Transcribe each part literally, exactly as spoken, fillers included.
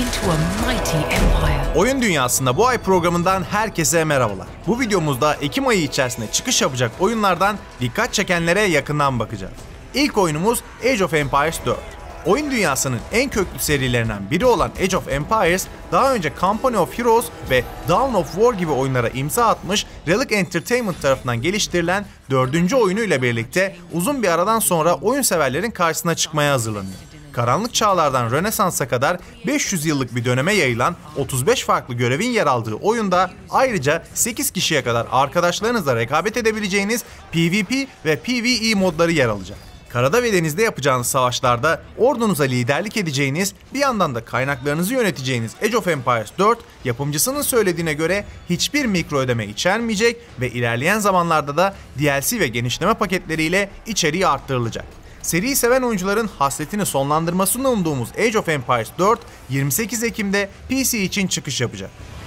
into a mighty empire. Oyun Dünyası'nda bu ay programından herkese merhabalar. Bu videomuzda Ekim ayı içerisinde çıkış yapacak oyunlardan dikkat çekenlere yakından bakacağız. İlk oyunumuz Age of Empires dört. Oyun dünyasının en köklü serilerinden biri olan Age of Empires, daha önce Company of Heroes ve Dawn of War gibi oyunlara imza atmış Relic Entertainment tarafından geliştirilen dördüncü oyunuyla birlikte uzun bir aradan sonra oyun severlerin karşısına çıkmaya hazırlanıyor. Karanlık çağlardan Rönesans'a kadar beş yüz yıllık bir döneme yayılan otuz beş farklı görevin yer aldığı oyunda ayrıca sekiz kişiye kadar arkadaşlarınızla rekabet edebileceğiniz PvP ve PvE modları yer alacak. Karada ve denizde yapacağınız savaşlarda ordunuza liderlik edeceğiniz, bir yandan da kaynaklarınızı yöneteceğiniz Age of Empires dört, yapımcısının söylediğine göre hiçbir mikro ödeme içermeyecek ve ilerleyen zamanlarda da D L C ve genişleme paketleriyle içeriği arttırılacak. Seriyi seven oyuncuların hasretini sonlandırmasını umduğumuz Age of Empires dört, yirmi sekiz Ekim'de P C için çıkış yapacak.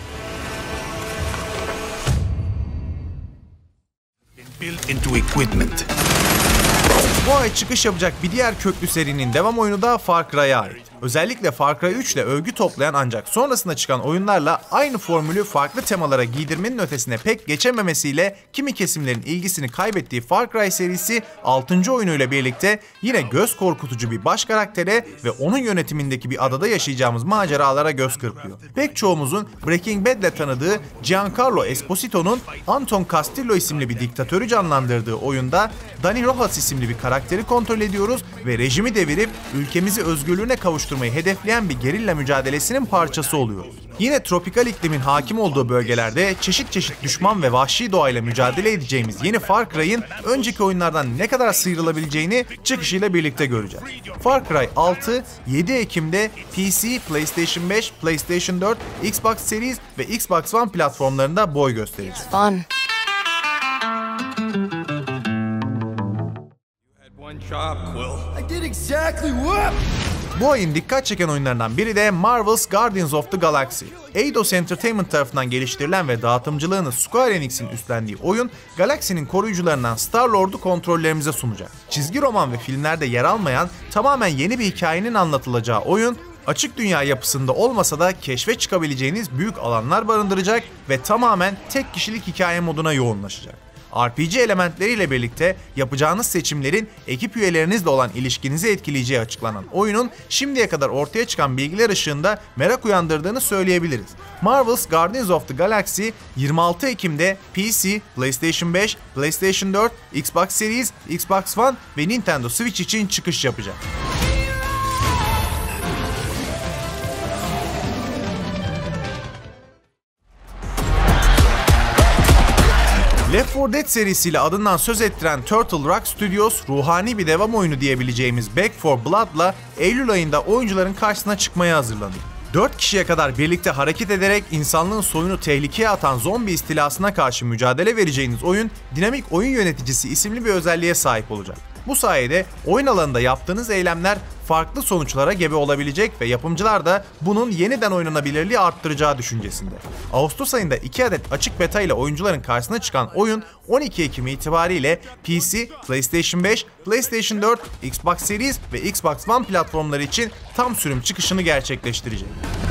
Built into equipment. Bu ay çıkış yapacak bir diğer köklü serinin devam oyunu da Far Cry'a ait. Özellikle Far Cry üç ile övgü toplayan ancak sonrasında çıkan oyunlarla aynı formülü farklı temalara giydirmenin ötesine pek geçememesiyle kimi kesimlerin ilgisini kaybettiği Far Cry serisi altıncı oyunuyla birlikte yine göz korkutucu bir baş karaktere ve onun yönetimindeki bir adada yaşayacağımız maceralara göz kırpıyor. Pek çoğumuzun Breaking Bad'le tanıdığı Giancarlo Esposito'nun Anton Castillo isimli bir diktatörü canlandırdığı oyunda Dani Rojas isimli bir karakteri kontrol ediyoruz ve rejimi devirip ülkemizi özgürlüğüne kavuşturmayı hedefleyen bir gerilla mücadelesinin parçası oluyoruz. Yine tropikal iklimin hakim olduğu bölgelerde çeşit çeşit düşman ve vahşi doğayla mücadele edeceğimiz yeni Far Cry'in önceki oyunlardan ne kadar sıyrılabileceğini çıkışıyla birlikte göreceğiz. Far Cry altı, yedi Ekim'de P C, PlayStation beş, PlayStation dört, Xbox Series ve Xbox One platformlarında boy gösterecek. Fun. I did exactly what? Bu ayın dikkat çeken oyunlarından biri de Marvel's Guardians of the Galaxy. Eidos Entertainment tarafından geliştirilen ve dağıtımcılığını Square Enix'in üstlendiği oyun, Galaxy'nin koruyucularından Star-Lord'u kontrollerimize sunacak. Çizgi roman ve filmlerde yer almayan tamamen yeni bir hikayenin anlatılacağı oyun, açık dünya yapısında olmasa da keşfe çıkabileceğiniz büyük alanlar barındıracak ve tamamen tek kişilik hikaye moduna yoğunlaşacak. R P G elementleriyle birlikte yapacağınız seçimlerin ekip üyelerinizle olan ilişkinizi etkileyeceği açıklanan oyunun şimdiye kadar ortaya çıkan bilgiler ışığında merak uyandırdığını söyleyebiliriz. Marvel's Guardians of the Galaxy yirmi altı Ekim'de P C, PlayStation beş, PlayStation dört, Xbox Series, Xbox One ve Nintendo Switch için çıkış yapacak. Left four Dead serisiyle adından söz ettiren Turtle Rock Studios, ruhani bir devam oyunu diyebileceğimiz Back four Blood'la Eylül ayında oyuncuların karşısına çıkmaya hazırlanıyor. dört kişiye kadar birlikte hareket ederek insanlığın soyunu tehlikeye atan zombi istilasına karşı mücadele vereceğiniz oyun, dinamik oyun yöneticisi isimli bir özelliğe sahip olacak. Bu sayede oyun alanında yaptığınız eylemler farklı sonuçlara gebe olabilecek ve yapımcılar da bunun yeniden oynanabilirliği arttıracağı düşüncesinde. Ağustos ayında iki adet açık beta ile oyuncuların karşısına çıkan oyun on iki Ekim itibariyle P C, PlayStation beş, PlayStation dört, Xbox Series ve Xbox One platformları için tam sürüm çıkışını gerçekleştirecek.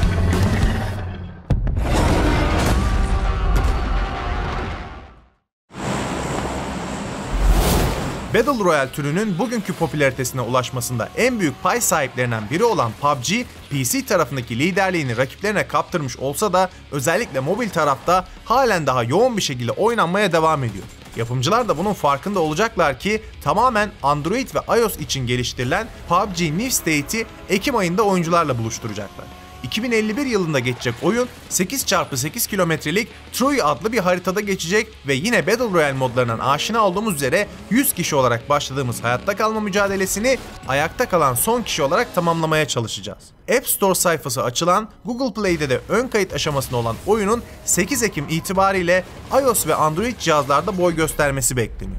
Battle Royale türünün bugünkü popülaritesine ulaşmasında en büyük pay sahiplerinden biri olan P U B G, P C tarafındaki liderliğini rakiplerine kaptırmış olsa da özellikle mobil tarafta halen daha yoğun bir şekilde oynanmaya devam ediyor. Yapımcılar da bunun farkında olacaklar ki tamamen Android ve iOS için geliştirilen P U B G New State'i Ekim ayında oyuncularla buluşturacaklar. iki bin elli bir yılında geçecek oyun sekiz çarpı sekiz kilometrelik Troy adlı bir haritada geçecek ve yine Battle Royale modlarından aşina olduğumuz üzere yüz kişi olarak başladığımız hayatta kalma mücadelesini ayakta kalan son kişi olarak tamamlamaya çalışacağız. App Store sayfası açılan, Google Play'de de ön kayıt aşamasında olan oyunun sekiz Ekim itibariyle iOS ve Android cihazlarda boy göstermesi bekleniyor.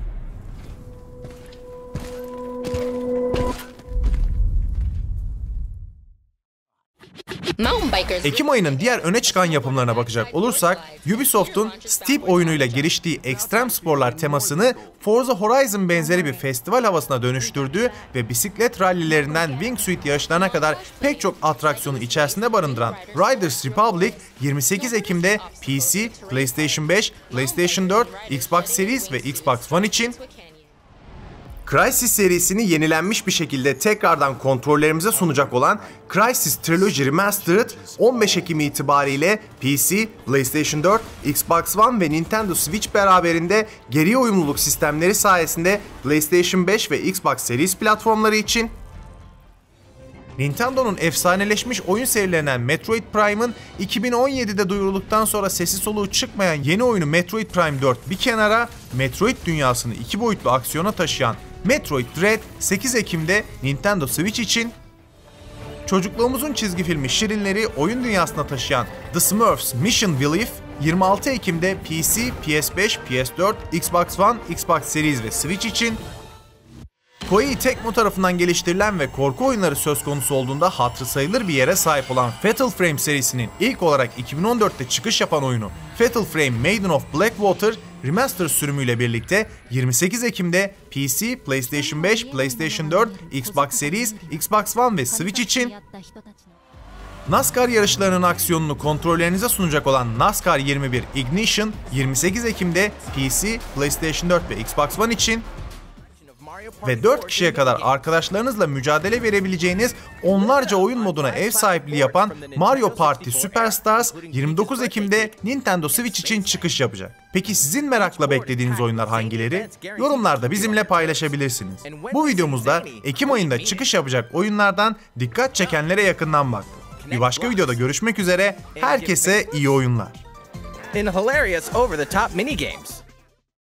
Ekim ayının diğer öne çıkan yapımlarına bakacak olursak, Ubisoft'un Steep oyunuyla geliştiği ekstrem sporlar temasını Forza Horizon benzeri bir festival havasına dönüştürdüğü ve bisiklet rallilerinden wingsuit yarışlarına kadar pek çok atraksiyonu içerisinde barındıran Riders Republic yirmi sekiz Ekim'de P C, PlayStation beş, PlayStation dört, Xbox Series ve Xbox One için, Crysis serisini yenilenmiş bir şekilde tekrardan kontrollerimize sunacak olan Crysis Trilogy Remastered on beş Ekim itibariyle P C, PlayStation dört, Xbox One ve Nintendo Switch beraberinde geri uyumluluk sistemleri sayesinde PlayStation beş ve Xbox Series platformları için, Nintendo'nun efsaneleşmiş oyun serilerinden Metroid Prime'ın iki bin on yedide duyurulduktan sonra sesi soluğu çıkmayan yeni oyunu Metroid Prime dört bir kenara, Metroid dünyasını iki boyutlu aksiyona taşıyan Metroid Dread sekiz Ekim'de Nintendo Switch için, çocukluğumuzun çizgi filmi Şirinleri oyun dünyasına taşıyan The Smurfs Mission Belief yirmi altı Ekim'de P C, P S beş, P S dört, Xbox One, Xbox Series ve Switch için, Koei Tecmo tarafından geliştirilen ve korku oyunları söz konusu olduğunda hatırı sayılır bir yere sahip olan Fatal Frame serisinin ilk olarak iki bin on dörtte çıkış yapan oyunu Fatal Frame Maiden of Blackwater Remaster sürümüyle birlikte yirmi sekiz Ekim'de P C, PlayStation beş, PlayStation dört, Xbox Series, Xbox One ve Switch için, NASCAR yarışlarının aksiyonunu kontrollerinize sunacak olan NASCAR yirmi bir Ignition yirmi sekiz Ekim'de P C, PlayStation dört ve Xbox One için ve dört kişiye kadar arkadaşlarınızla mücadele verebileceğiniz onlarca oyun moduna ev sahipliği yapan Mario Party Superstars yirmi dokuz Ekim'de Nintendo Switch için çıkış yapacak. Peki sizin merakla beklediğiniz oyunlar hangileri? Yorumlarda bizimle paylaşabilirsiniz. Bu videomuzda Ekim ayında çıkış yapacak oyunlardan dikkat çekenlere yakından baktık. Bir başka videoda görüşmek üzere, herkese iyi oyunlar. In hilarious over-the-top minigames.